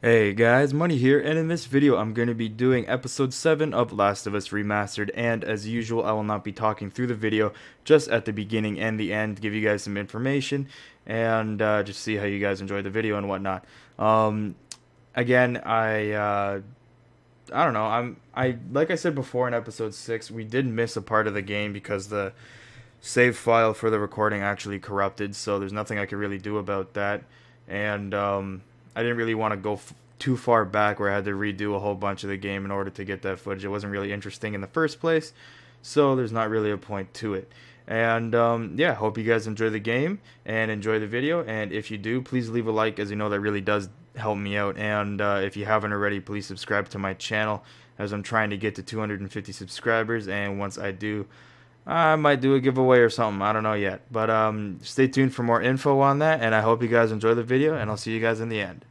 Hey guys, Money here, and in this video I'm going to be doing episode 7 of Last of Us Remastered, and as usual I will not be talking through the video, just at the beginning and the end, give you guys some information, and just see how you guys enjoy the video and whatnot. Again, I don't know, I like I said before in episode 6, we did miss a part of the game because the save file for the recording actually corrupted, so there's nothing I could really do about that, and I didn't really want to go too far back where I had to redo a whole bunch of the game in order to get that footage. It wasn't really interesting in the first place, so there's not really a point to it. And yeah, hope you guys enjoy the game and enjoy the video. And if you do, please leave a like, as you know that really does help me out. And if you haven't already, please subscribe to my channel, as I'm trying to get to 250 subscribers. And once I do, I might do a giveaway or something. I don't know yet. But stay tuned for more info on that. And I hope you guys enjoy the video. And I'll see you guys in the end.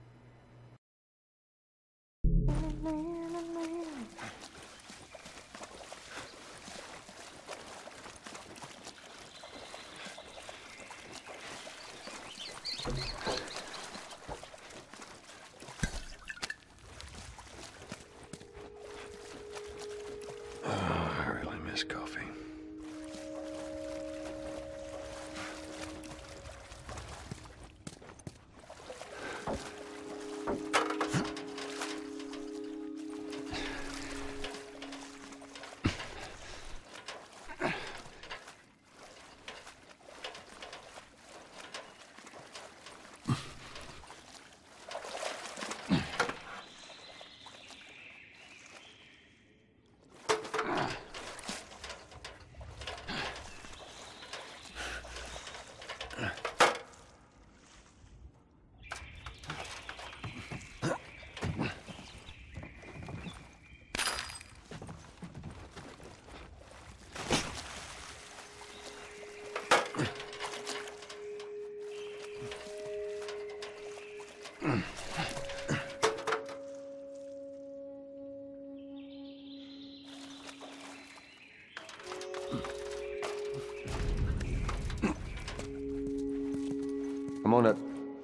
I really miss coffee. I'm on it.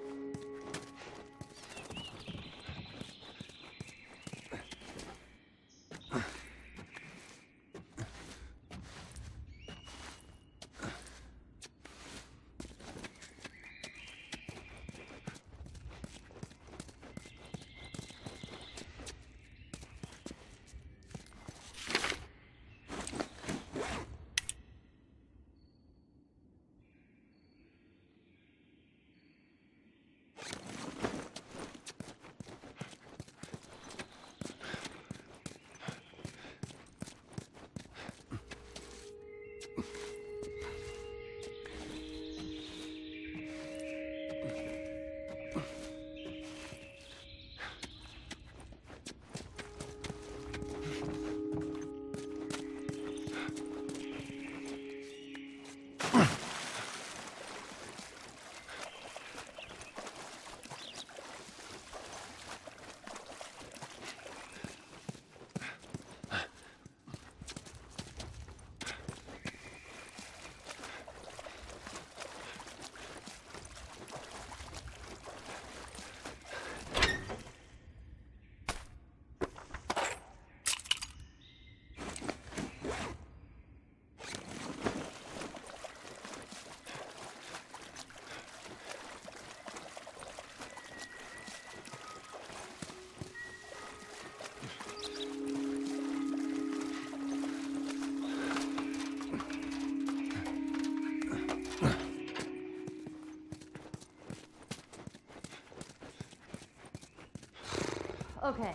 Okay.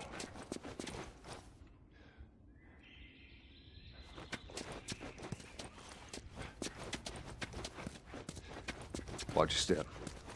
Watch your step.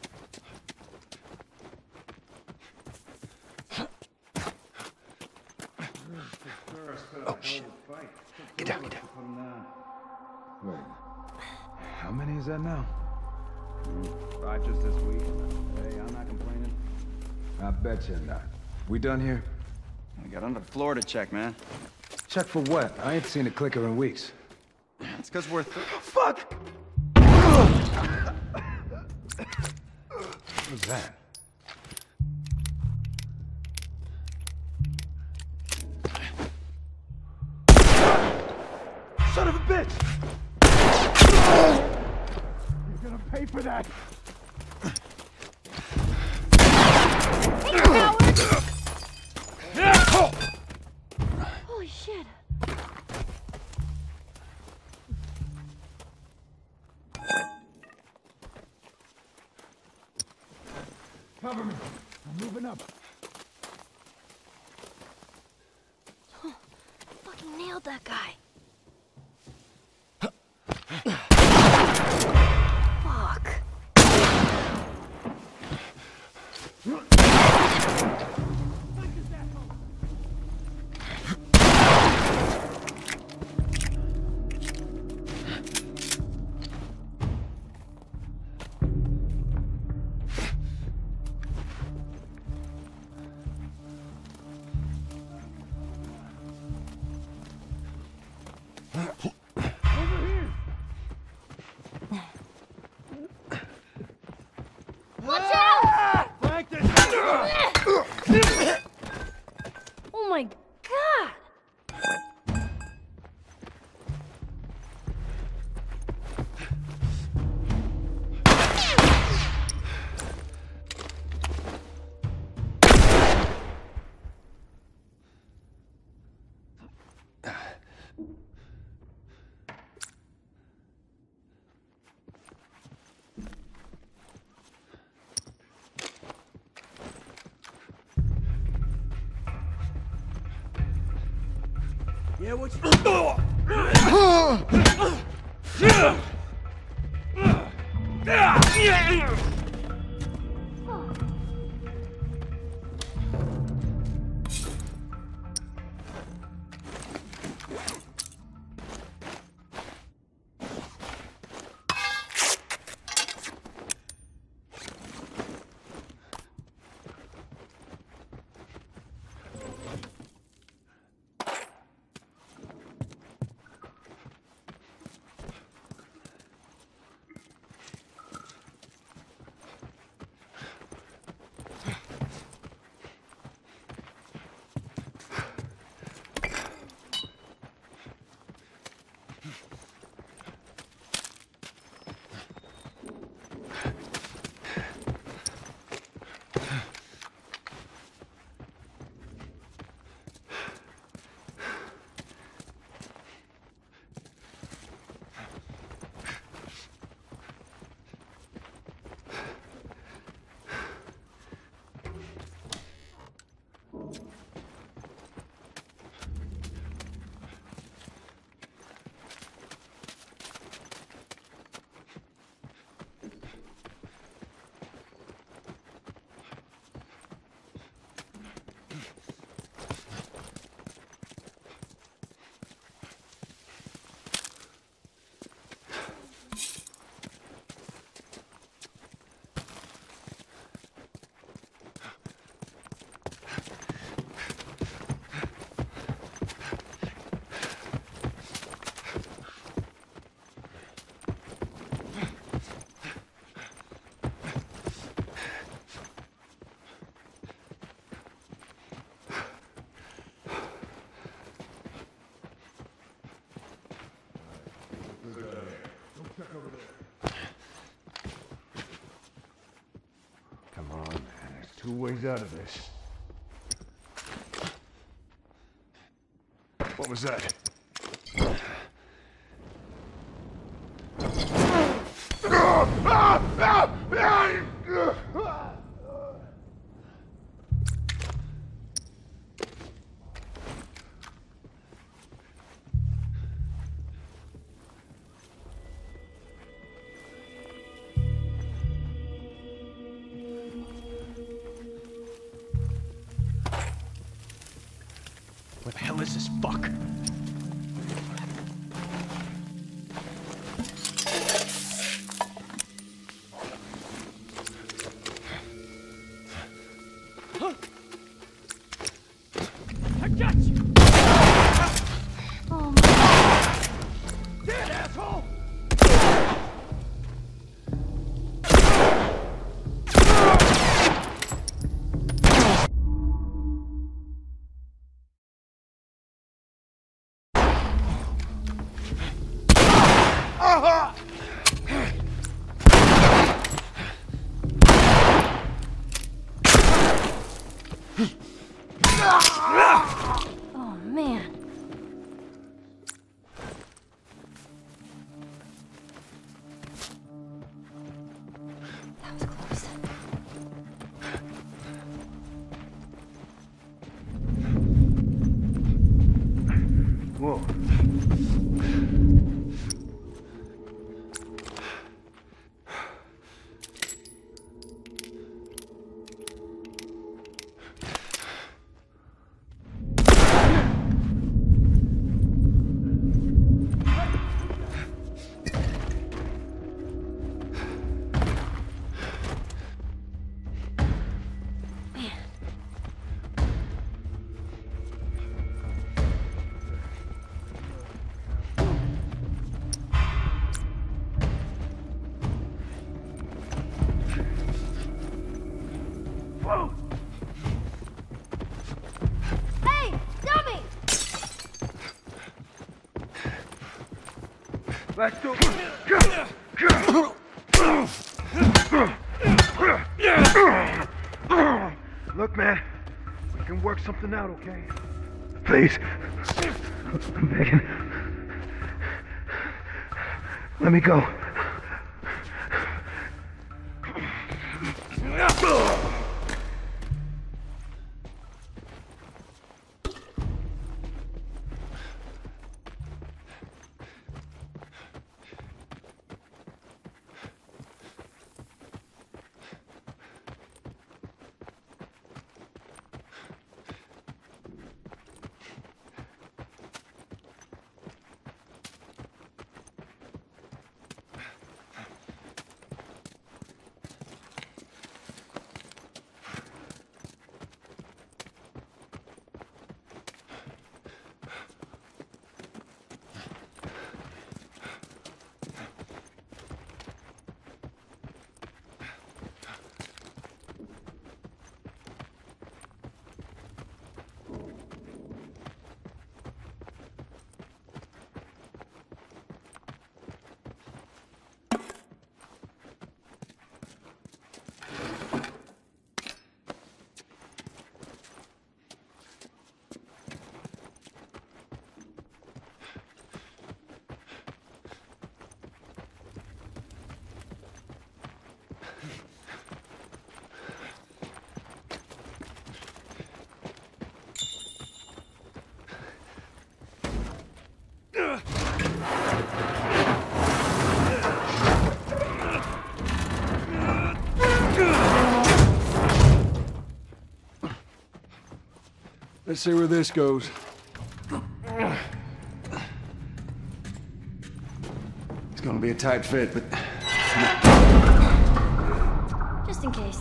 Oh, shit. Get down, get down. Wait, how many is that now? 5 just this week. Hey, I'm not complaining. I bet you're not. We done here? We got under the floor to check, man. Check for what? I ain't seen a clicker in weeks. It's because we're... Fuck! What was that? Son of a bitch! You're gonna pay for that! Hey, coward! Holy shit. Cover me. I'm moving up. Fucking nailed that guy. Fuck. Watch out! Oh my god! Yeah, what Come on, man. There's two ways out of this. What was that? What the hell is this fuck? I got you! Oh my. Dead asshole! Oh, man. That was close. Whoa. Hey, dummy! Let's do Look, man, we can work something out, okay? Please. I'm begging. Let me go. Let's see where this goes. It's gonna be a tight fit, but Just in case.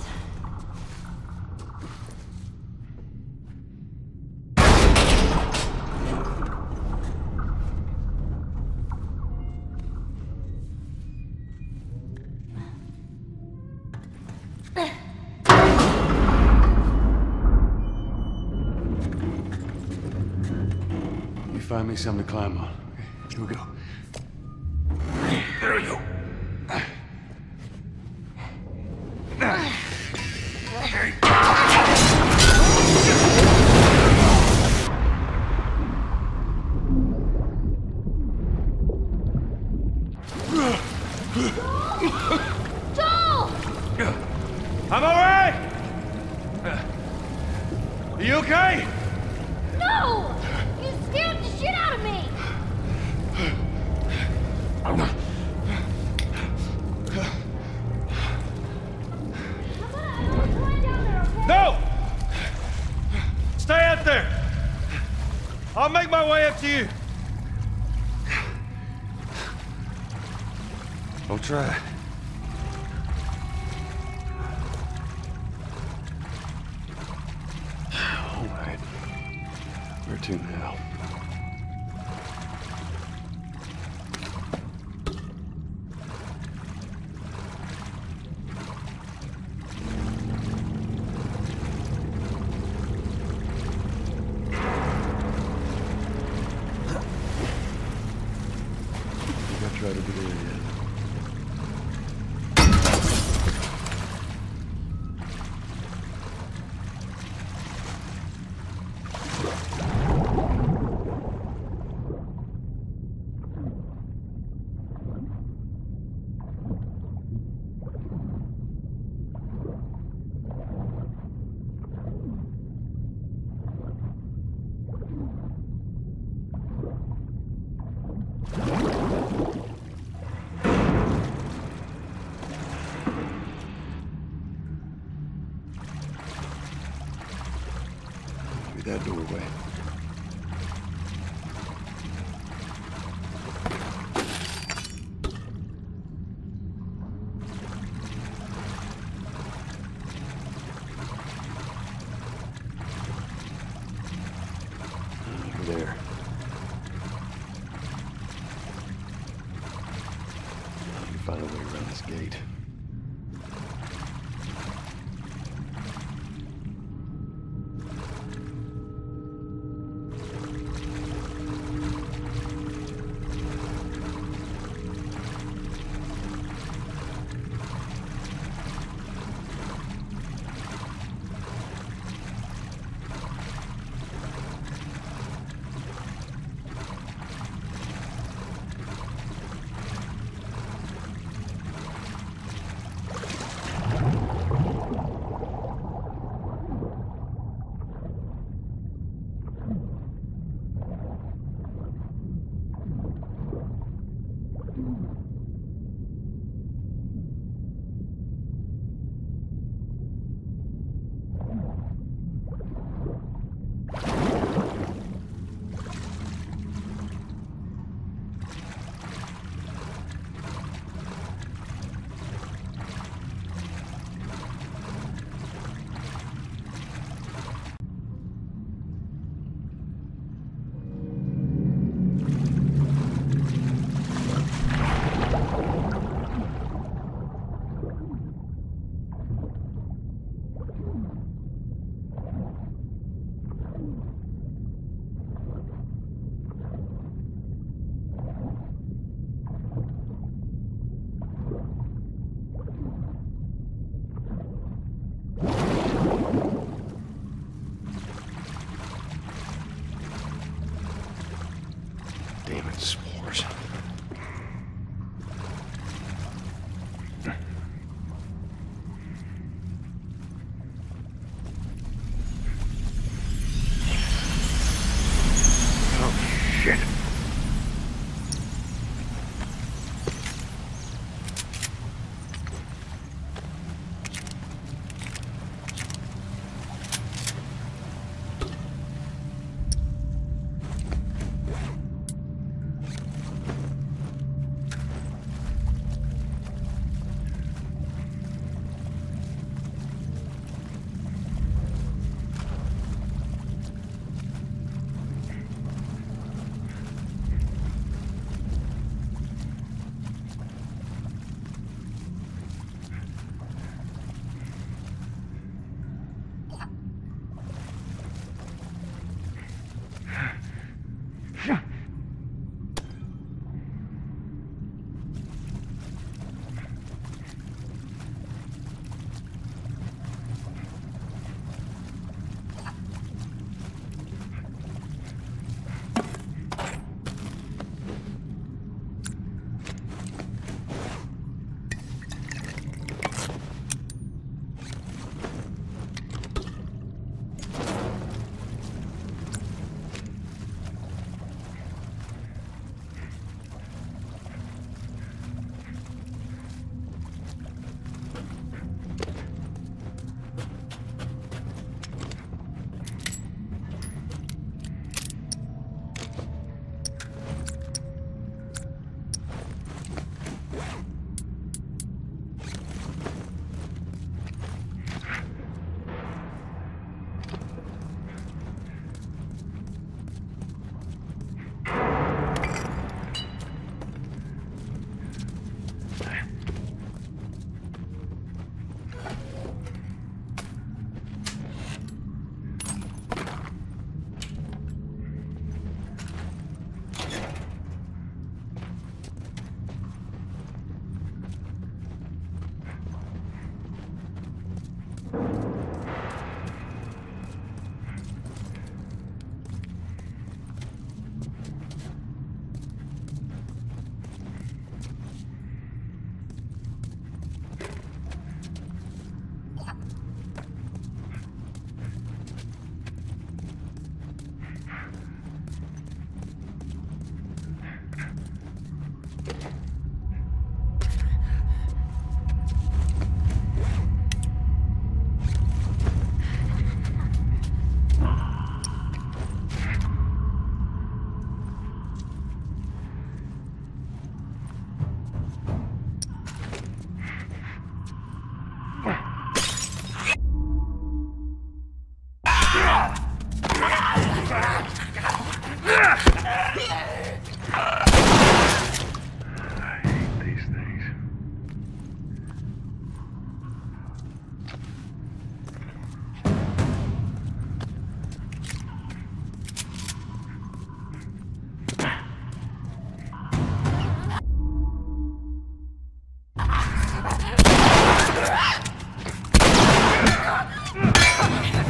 you find me something to climb on. Okay, here we go. There we go. Joel! I'm alright! Are you okay? No! You scared the shit out of me! No! Stay out there! I'll make my way up to you. Don't try. All right. Where to now? I try to be there yet. that doorway. There. Let me find a way around this gate.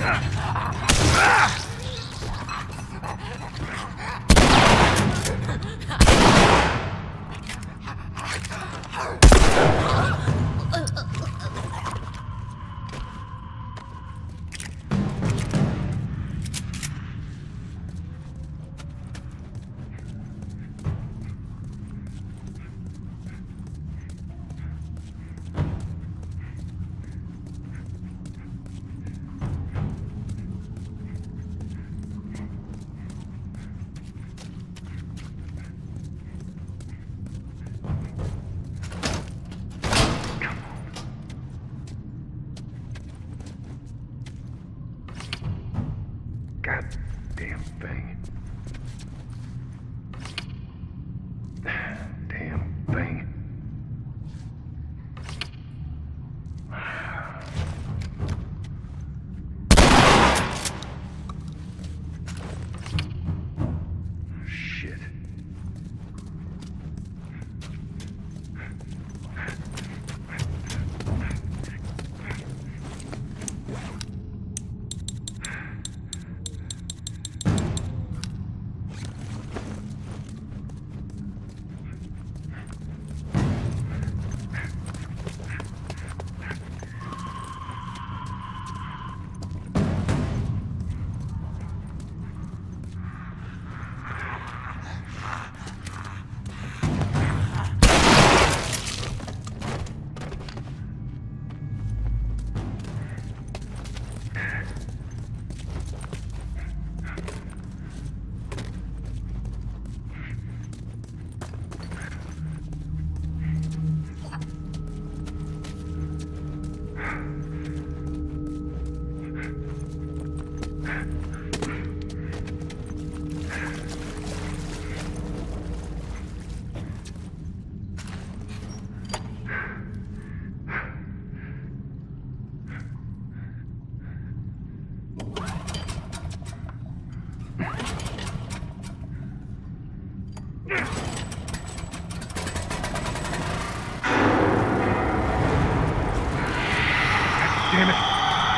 Goddamn thing. Damn thing. Shit. Damn it.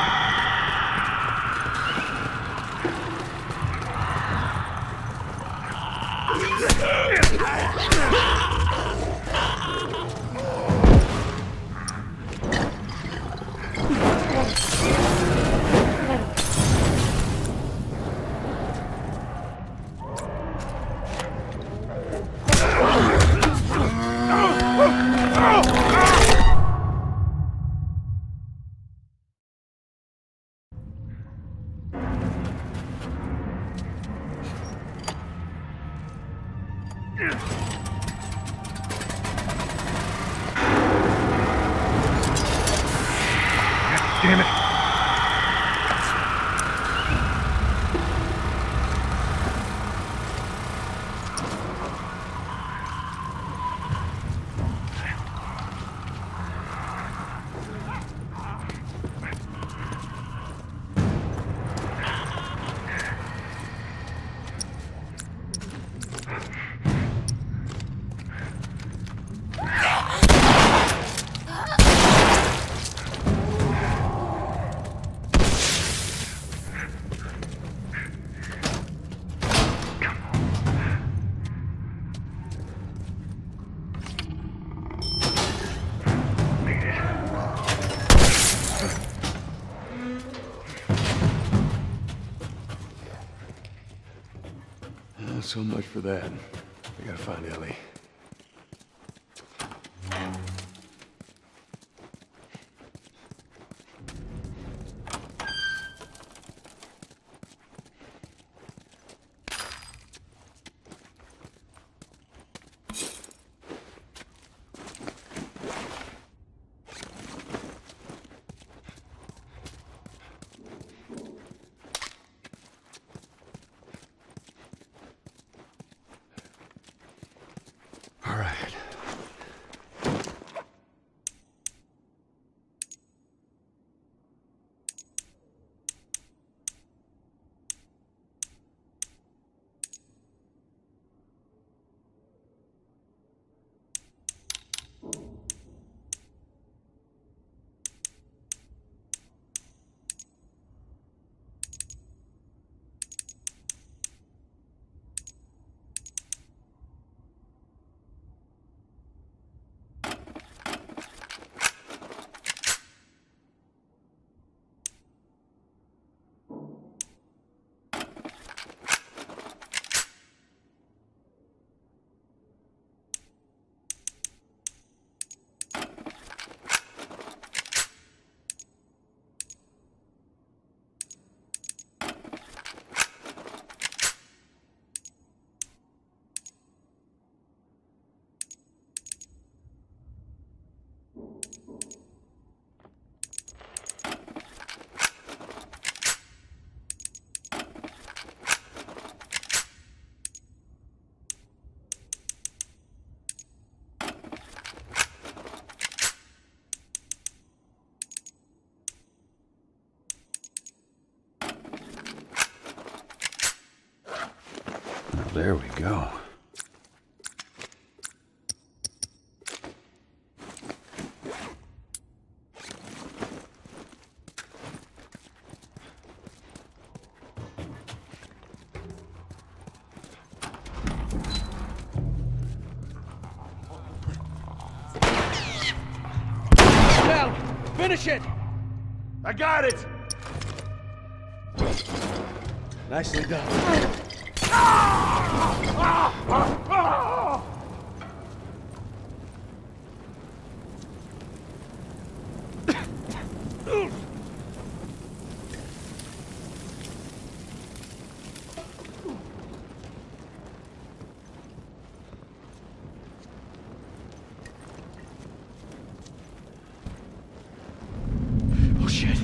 Damn it. So much for that. I gotta find Ellie. There we go. Finish it! I got it! Nicely done. Oh shit.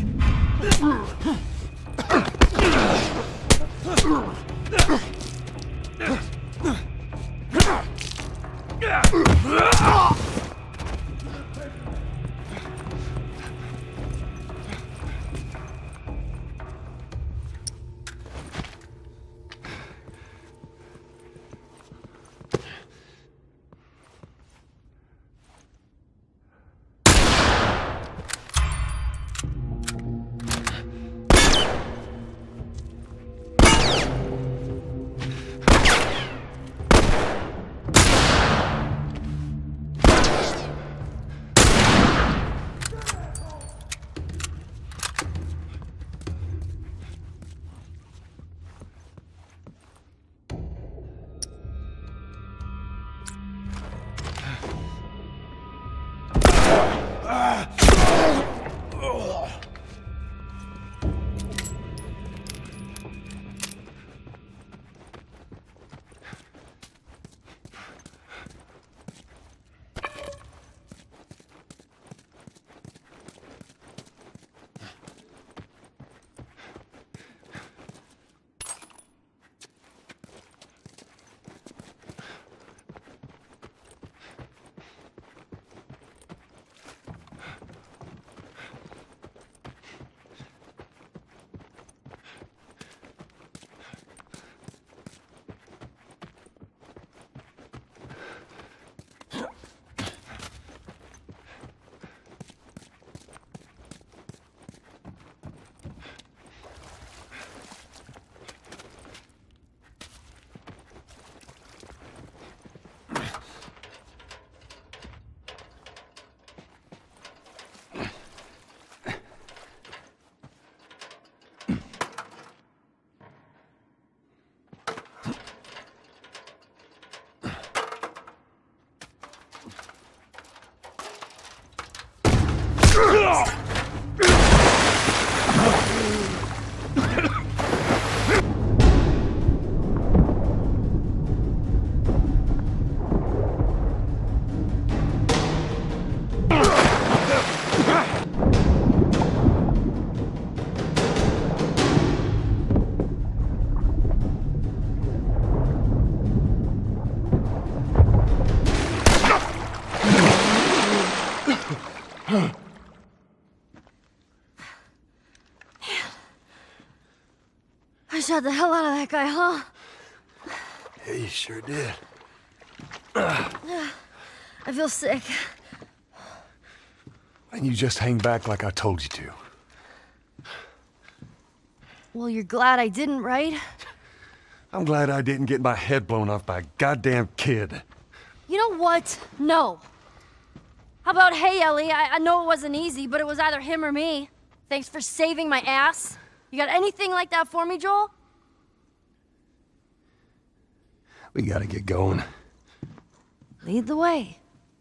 I shot the hell out of that guy, huh? Yeah, you sure did. I feel sick. Why didn't you just hang back like I told you to? Well, you're glad I didn't, right? I'm glad I didn't get my head blown off by a goddamn kid. You know what? No. How about, hey, Ellie, I know it wasn't easy, but it was either him or me. Thanks for saving my ass. You got anything like that for me, Joel? We gotta get going. Lead the way.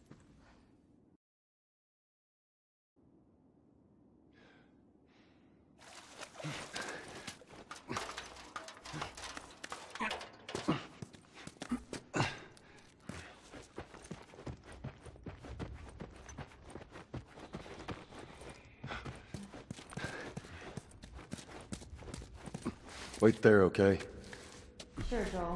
Wait there, okay? Sure, Joel.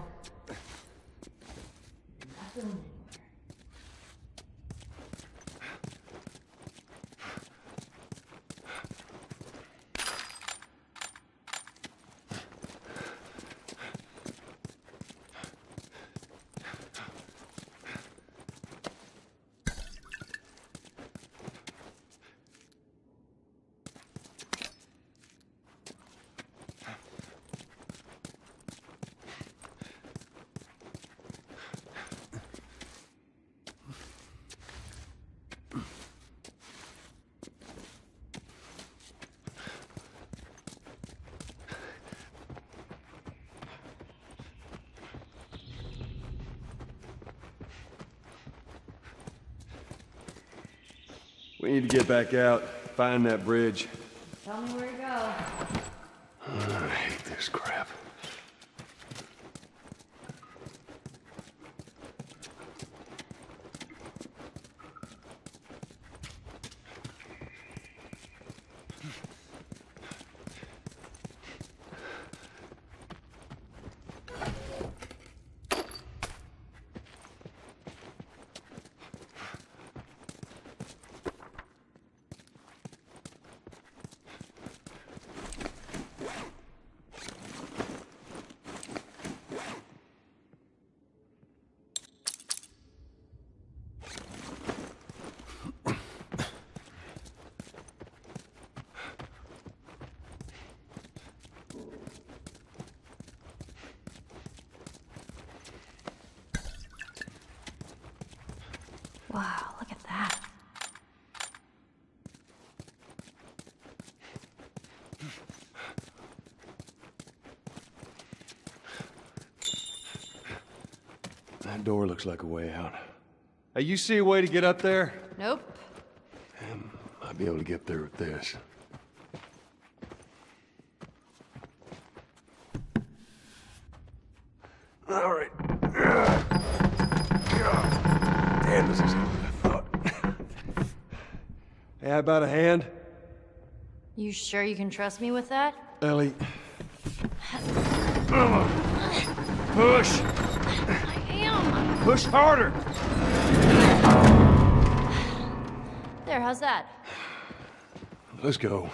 We need to get back out, find that bridge. Tell me where to go. I hate this crap. Wow, look at that. That door looks like a way out. Hey, you see a way to get up there? Nope. Might be able to get there with this. All right. Damn, this is harder than I thought. Hey, how about a hand? You sure you can trust me with that? Ellie. Push! I am. Push harder! There, how's that? Let's go.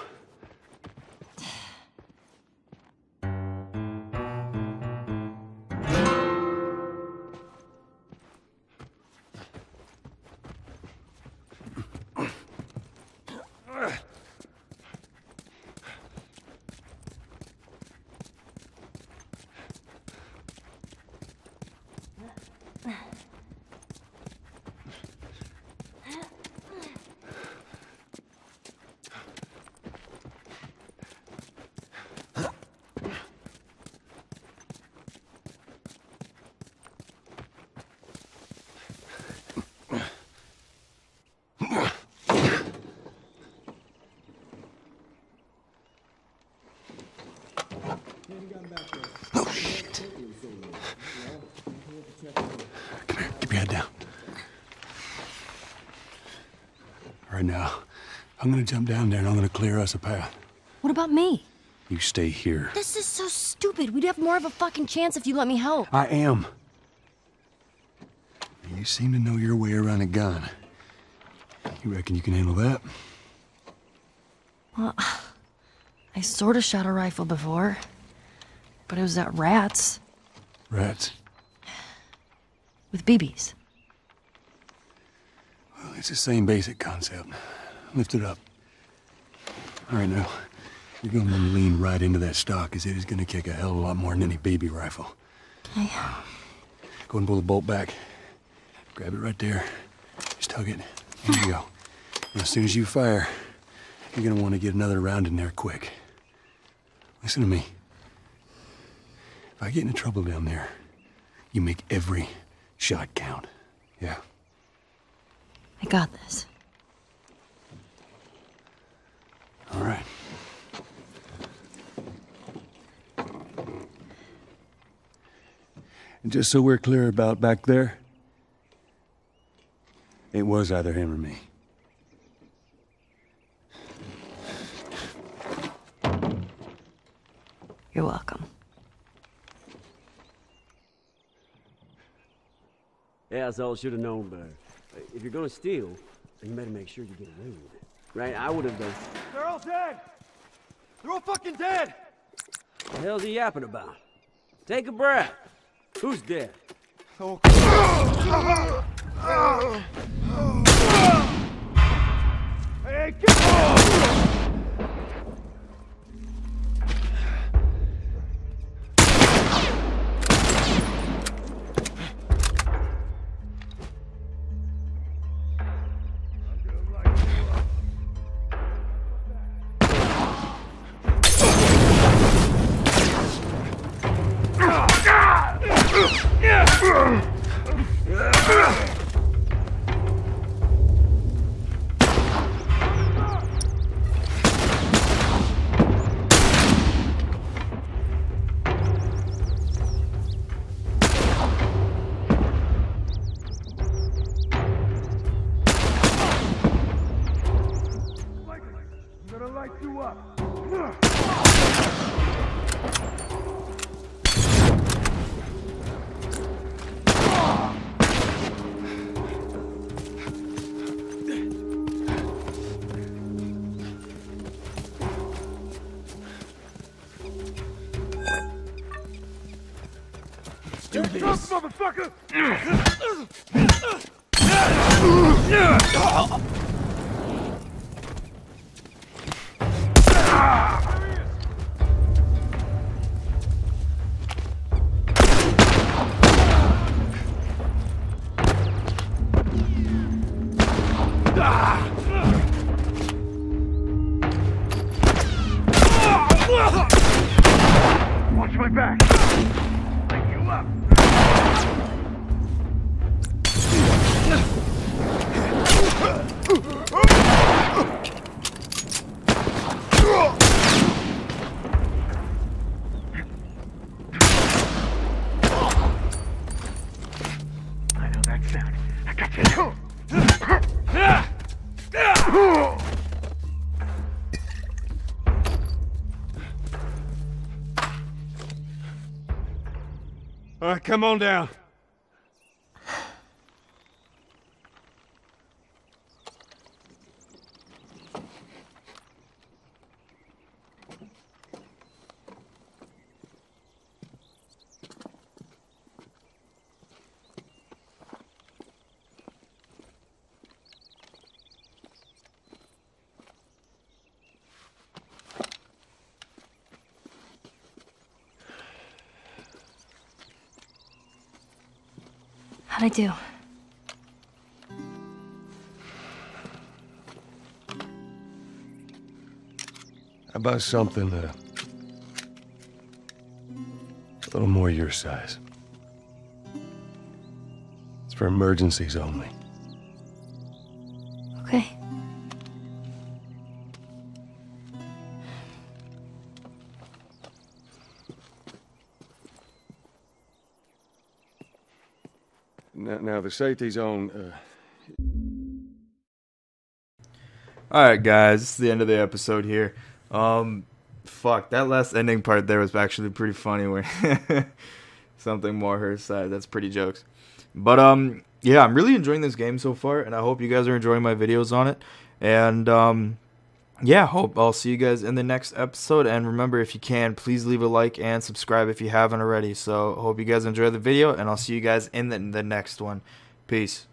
Oh, shit. Come here, keep your head down. All right, now, I'm gonna jump down there and I'm gonna clear us a path. What about me? You stay here. This is so stupid. We'd have more of a fucking chance if you let me help. I am. You seem to know your way around a gun. You reckon you can handle that? Well, I sort of shot a rifle before, but it was at rats Rats. with BBs. Well, it's the same basic concept. Lift it up. All right, now, you're gonna want to lean right into that stock, because it is gonna kick a hell of a lot more than any baby rifle. Okay. Go and pull the bolt back. Grab it right there. Just tug it. There you go. And as soon as you fire, you're gonna want to get another round in there quick. Listen to me. If I get into trouble down there, you make every shot count. Yeah? I got this. All right. And just so we're clear about back there, it was either him or me. You're welcome. Yeah, that's all I should have known better. If you're gonna steal, then you better make sure you get away with it. Right? I would have done. They're all dead! They're all fucking dead! What the hell's he yapping about? Take a breath. Who's dead? Oh. Hey, get off! do this. Motherfucker! Watch my back. Light you up. I know that sound. I got you. All right, come on down. How'd I do? How about something a little more your size? It's for emergencies only. Okay. Now the safety zone. Alright guys, this is the end of the episode here. Fuck, that last ending part there was actually pretty funny where something more her side. That's pretty jokes. But yeah, I'm really enjoying this game so far, and I hope you guys are enjoying my videos on it. And yeah, hope I'll see you guys in the next episode. And remember, if you can, please leave a like and subscribe if you haven't already. So hope you guys enjoy the video, and I'll see you guys in the next one. Peace.